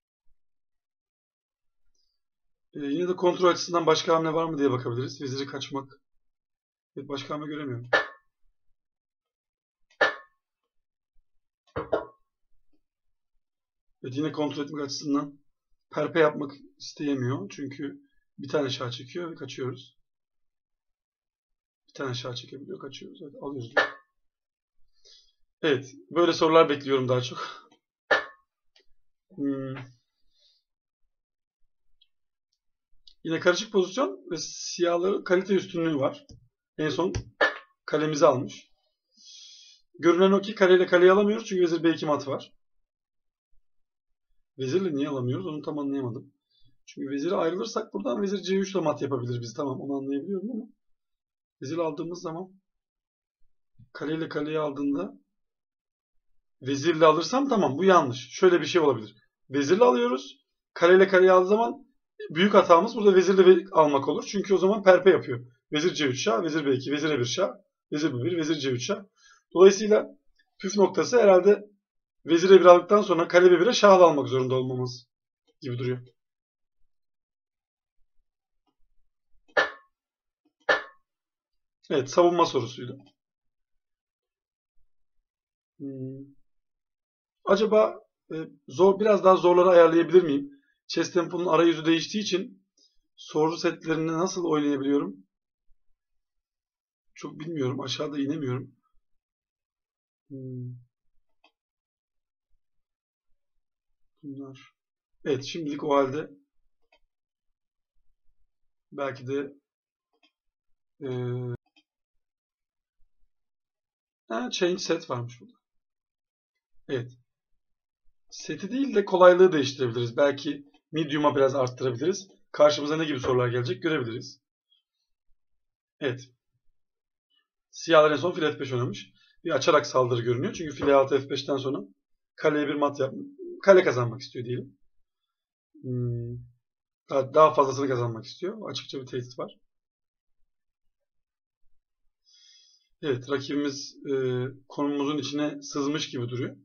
Ee, yine de kontrol açısından başka hamle var mı diye bakabiliriz. Veziri kaçmak. Evet, başka hamle göremiyorum. Evet, yine kontrol etmek açısından perpe yapmak isteyemiyor. Çünkü bir tane şah çekiyor ve kaçıyoruz. Bir tane şah çekebiliyor, kaçıyoruz. Evet, alıyoruz. Evet, böyle sorular bekliyorum daha çok. Hmm. Yine karışık pozisyon ve siyahların kalite üstünlüğü var. En son kalemizi almış. Görünen o ki kareyle kaleyi alamıyoruz çünkü vezir B iki mat var. Vezirle niye alamıyoruz onu tam anlayamadım. Çünkü veziri ayrılırsak buradan vezir C üç ile mat yapabilir biz. Tamam, onu anlayabiliyorum ama vezir aldığımız zaman kaleyle kaleyi aldığında vezirle alırsam tamam, bu yanlış. Şöyle bir şey olabilir. Vezirle alıyoruz. Kaleyle kaleyi aldığı zaman büyük hatamız burada vezirle almak olur. Çünkü o zaman perpe yapıyor. Vezir C üç şah, vezir B iki, vezir E bir şah, vezir B bir, vezir C üç şah. Dolayısıyla püf noktası herhalde vezir E bir aldıktan sonra kale B bir'e şahla almak zorunda olmamız gibi duruyor. Evet, savunma sorusuydu. Hmm. Acaba e, zor biraz daha zorları ayarlayabilir miyim? Chess Tempo'nun arayüzü değiştiği için soru setlerini nasıl oynayabiliyorum? Çok bilmiyorum. Aşağıda inemiyorum. Hmm. Bunlar. Evet, şimdilik o halde belki de e, ha, change set varmış burada. Evet. Seti değil de kolaylığı değiştirebiliriz. Belki medium'a biraz arttırabiliriz. Karşımıza ne gibi sorular gelecek görebiliriz. Evet. Siyahlar en son file F beş oynamış. Bir açarak saldırı görünüyor. Çünkü file altı F beşten sonra kaleye bir mat yapmış. Kale kazanmak istiyor diyelim. Hmm. Daha, daha fazlasını kazanmak istiyor. Açıkça bir tehdit var. Evet, rakibimiz e, konumumuzun içine sızmış gibi duruyor.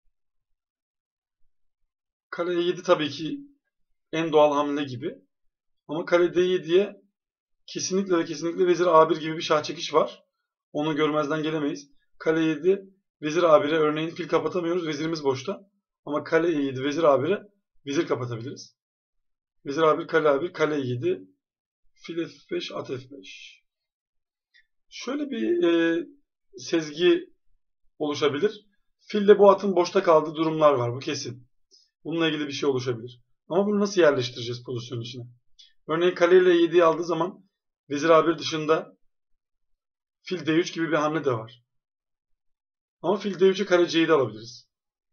Kale E yedi tabii ki en doğal hamle gibi. Ama kale D yediye kesinlikle ve kesinlikle vezir A bir gibi bir şah çekiş var. Onu görmezden gelemeyiz. Kale yedi, vezir A bir'e örneğin fil kapatamıyoruz. Vezirimiz boşta. Ama kale E yedi, vezir A bir'e vezir kapatabiliriz. Vezir A bir, kale A bir, kale E yedi, fil F beş, at F beş. Şöyle bir e, sezgi oluşabilir. Filde bu atın boşta kaldığı durumlar var. Bu kesin. Bununla ilgili bir şey oluşabilir. Ama bunu nasıl yerleştireceğiz pozisyonun içine? Örneğin kale ile E yedi'yi aldığı zaman vezir A bir dışında fil D üç gibi bir hamle de var. Ama fil D üç'e kale C yedi alabiliriz.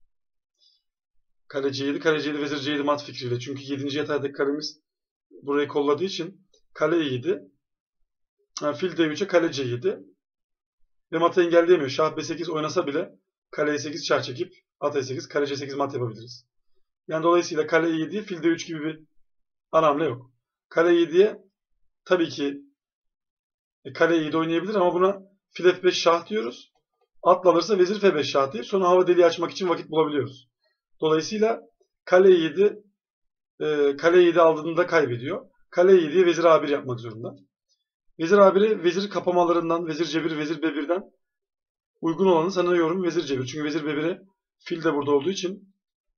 Kale C yedi, kale C yedi, vezir C yedi mat fikriyle. Çünkü yedinci yataydaki kalemiz burayı kolladığı için kale E yedi, yani fil D üç'e kale C yedi ve matı engelleyemiyor. Şah B sekiz oynasa bile kale E sekiz şah çekip at E sekiz, kale C sekiz mat yapabiliriz. Yani dolayısıyla kale E yedi'ye fil D üç gibi bir ana hamle yok. Kale E yedi'ye tabii ki e, kale E yedi oynayabilir ama buna fil F beş şah diyoruz. Atla alırsa vezir F beş şah deyip sonra hava deliği açmak için vakit bulabiliyoruz. Dolayısıyla kale E yedi e, kale E yedi aldığında kaybediyor. Kale E yedi'ye vezir A bir yapmak zorunda. Vezir A bir'e vezir kapamalarından, vezir C bir, vezir B bir'den uygun olanı sanıyorum vezir C bir. Çünkü vezir B bir'e fil de burada olduğu için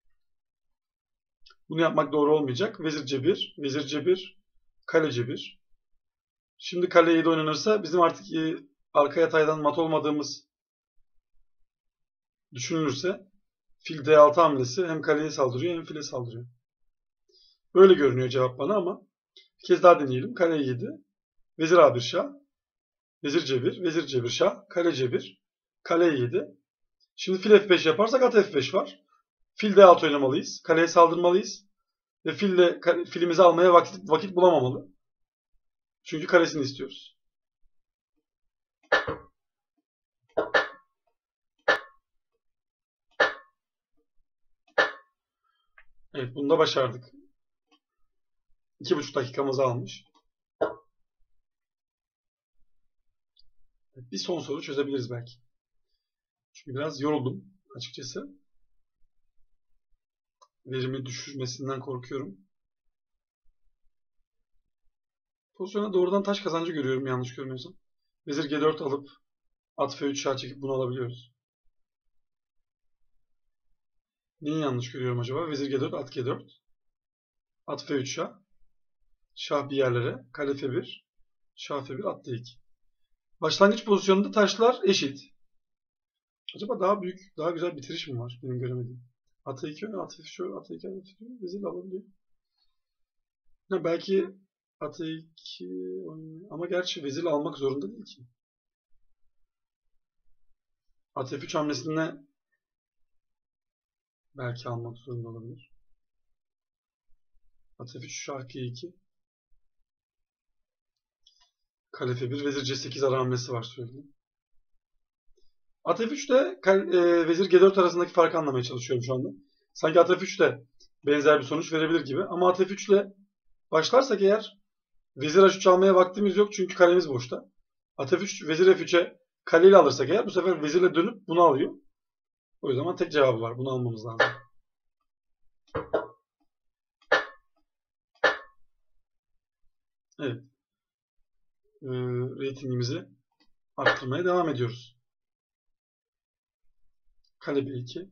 bunu yapmak doğru olmayacak. Vezir C bir, vezir C bir, kale C bir. Şimdi kale E yedi oynanırsa bizim artık e, arka yataydan mat olmadığımız düşünülürse fil D altı hamlesi hem kaleye saldırıyor hem file saldırıyor. Böyle görünüyor cevap bana ama bir kez daha deneyelim. Kale E yedi, vezir A bir şah, vezir C bir, vezir C bir şah, kale C bir, kale E yedi. Şimdi fil F beş yaparsak at F beş var. Fil D altı oynamalıyız. Kaleye saldırmalıyız. Ve fille, filimizi almaya vakit, vakit bulamamalı. Çünkü karesini istiyoruz. Evet, bunu da başardık. İki buçuk dakikamızı almış. Bir son soru çözebiliriz belki. Çünkü biraz yoruldum açıkçası. Verimi düşürmesinden korkuyorum. Pozisyona doğrudan taş kazancı görüyorum yanlış görmüyorsam. Vezir G dört alıp at F üç şah çekip bunu alabiliyoruz. Neyi yanlış görüyorum acaba? Vezir G dört, at G dört. At F üç şah. Şah bir yerlere. Kale F bir. Şah F bir, at D iki. Başlangıç pozisyonunda taşlar eşit. Acaba daha büyük, daha güzel bitiriş mi var benim göremediğim? At E iki öne, at F üç, at E iki, at F üç, vezir alabiliyor. Ha, belki at E iki ama gerçi vezir almak zorunda değil ki. At F üç hamlesinde belki almak zorunda olabilir. At F üç, şah G iki. Kale F bir, vezir C sekiz ara hamlesi var sürekli. At F üç ile e, vezir G dört arasındaki farkı anlamaya çalışıyorum şu anda. Sanki at F üç de benzer bir sonuç verebilir gibi. Ama at F üç ile başlarsak eğer vezir H üç almaya vaktimiz yok çünkü kalemiz boşta. At F üç, vezir F üç'e kaleyle alırsak eğer bu sefer vezirle dönüp bunu alıyor. O yüzden tek cevabı var. Bunu almamız lazım. Evet. Ee, reytingimizi arttırmaya devam ediyoruz. Kale B iki.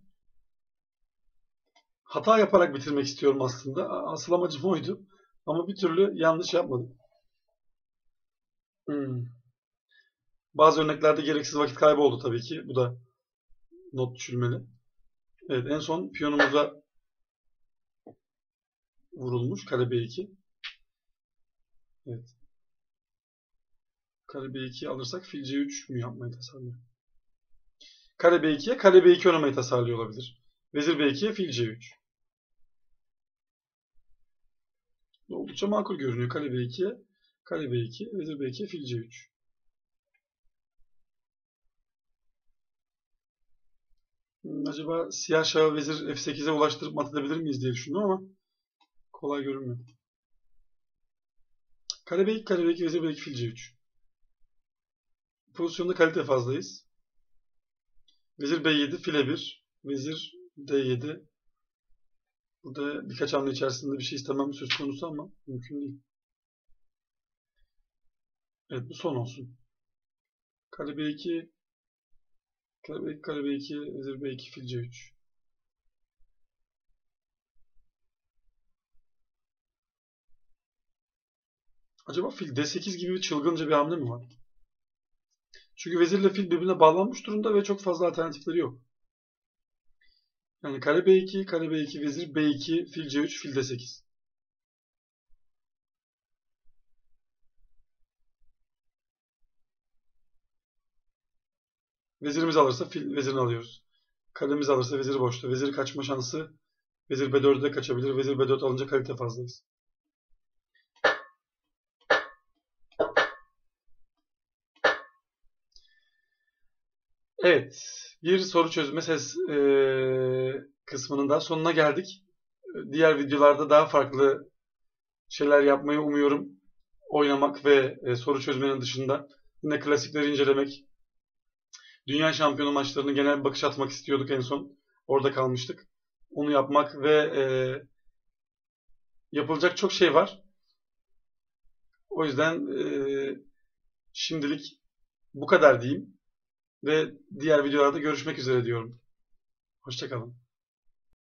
Hata yaparak bitirmek istiyorum aslında. Asıl amacım oydu. Ama bir türlü yanlış yapmadım. Hmm. Bazı örneklerde gereksiz vakit kaybı oldu tabii ki. Bu da not düşülmeli. Evet, en son piyonumuza vurulmuş. Kale B iki. Evet. Kale B iki alırsak fil C üç mü yapmayı tasarlıyor? Kale B iki'ye kale B iki oynamayı tasarlıyor olabilir. Vezir B iki'ye fil C üç. Oldukça makul görünüyor. Kale B iki'ye kale B iki, vezir B iki'ye fil C üç. Hmm, acaba siyah şahı vezir F sekize ulaştırıp mat edebilir miyiz diye düşündüm ama kolay görünmüyor. Kale B iki, kale B iki, vezir B iki, fil C üç. Pozisyonda kalite fazlayız. Vezir B yedi, file bir, vezir D yedi. Burada birkaç hamle içerisinde bir şey istemem söz konusu ama mümkün değil. Evet, bu son olsun. Kale B iki, kale B iki, kale B iki, vezir B iki, fil C üç. Acaba fil D sekiz gibi bir çılgınca bir hamle mi var? Çünkü vezirle fil birbirine bağlanmış durumda ve çok fazla alternatifleri yok. Yani kale B iki, kale B iki, vezir B iki, fil C üç, fil D sekiz. Vezirimiz alırsa fil vezirini alıyoruz. Kalemiz alırsa vezir boşta. Vezir kaçma şansı. Vezir B dört'e de kaçabilir. Vezir B dört alınca kalite fazlayız. Evet. Bir soru çözme ses e, kısmının da sonuna geldik. Diğer videolarda daha farklı şeyler yapmayı umuyorum. Oynamak ve e, soru çözmenin dışında yine klasikleri incelemek. Dünya şampiyonu maçlarını genel bir bakış atmak istiyorduk en son. Orada kalmıştık. Onu yapmak ve e, yapılacak çok şey var. O yüzden e, şimdilik bu kadar diyeyim ve diğer videolarda görüşmek üzere diyorum. Hoşça kalın.